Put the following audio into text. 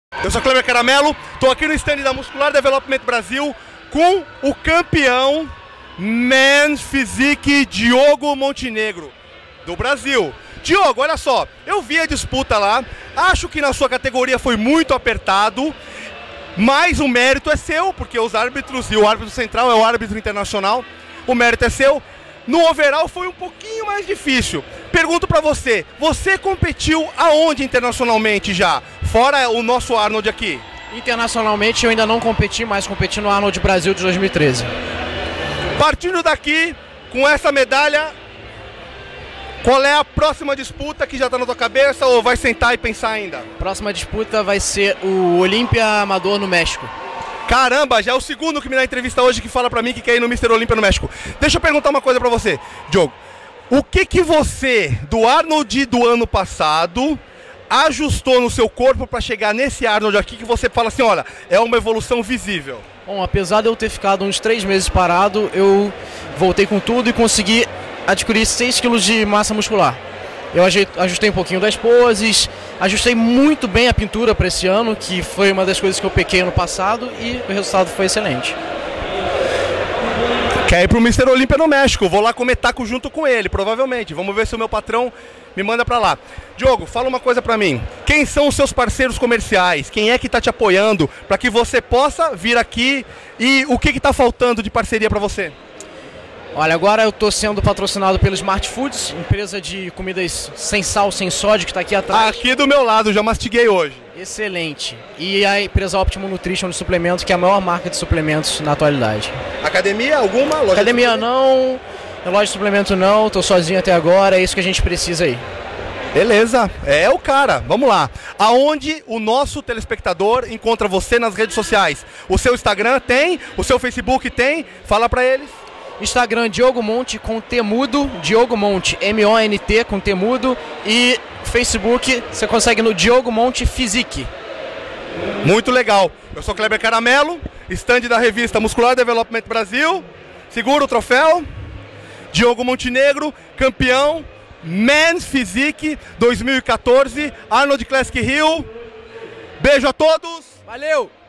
Eu sou Kleber Caramelo, estou aqui no stand da Muscular Development Brasil com o campeão Men's Physique Diogo Montenegro, do Brasil. Diogo, olha só, eu vi a disputa lá, acho que na sua categoria foi muito apertado, mas o mérito é seu, porque os árbitros, e o árbitro central é o árbitro internacional, o mérito é seu. No overall foi um pouquinho mais difícil. Pergunto pra você, você competiu aonde internacionalmente já? Fora o nosso Arnold aqui. Internacionalmente eu ainda não competi, mas competi no Arnold Brasil de 2013. Partindo daqui, com essa medalha, qual é a próxima disputa que já está na tua cabeça ou vai sentar e pensar ainda? Próxima disputa vai ser o Olímpia Amador no México. Caramba, já é o segundo que me dá entrevista hoje que fala pra mim que quer ir no Mr. Olímpia no México. Deixa eu perguntar uma coisa pra você, Diogo. O que você, do Arnold do ano passado, ajustou no seu corpo para chegar nesse Arnold aqui que você fala assim, olha, é uma evolução visível? Bom, apesar de eu ter ficado uns 3 meses parado, eu voltei com tudo e consegui adquirir 6 kg de massa muscular. Eu ajustei um pouquinho das poses, ajustei muito bem a pintura para esse ano, que foi uma das coisas que eu pequei no passado e o resultado foi excelente. Quer ir pro Mr. Olímpia no México, vou lá comer taco junto com ele, provavelmente. Vamos ver se o meu patrão me manda pra lá. Diogo, fala uma coisa pra mim. Quem são os seus parceiros comerciais? Quem é que tá te apoiando para que você possa vir aqui? E o que tá faltando de parceria pra você? Olha, agora eu estou sendo patrocinado pelo Smart Foods, empresa de comidas sem sal, sem sódio, que está aqui atrás. Aqui do meu lado, já mastiguei hoje. Excelente. E a empresa Optimum Nutrition de suplementos, que é a maior marca de suplementos na atualidade. Academia alguma? Loja Academia não, loja de suplemento não, estou sozinho até agora, é isso que a gente precisa aí. Beleza, é o cara, vamos lá. Aonde o nosso telespectador encontra você nas redes sociais? O seu Instagram tem? O seu Facebook tem? Fala pra eles. Instagram Diogo Monte com T mudo, Diogo Monte, M-O-N-T com T mudo, e Facebook você consegue no Diogo Monte Physique. Muito legal. Eu sou Kleber Caramelo, stand da revista Muscular Development Brasil. Segura o troféu. Diogo Montenegro, campeão Men's Physique 2014, Arnold Classic Rio. Beijo a todos. Valeu!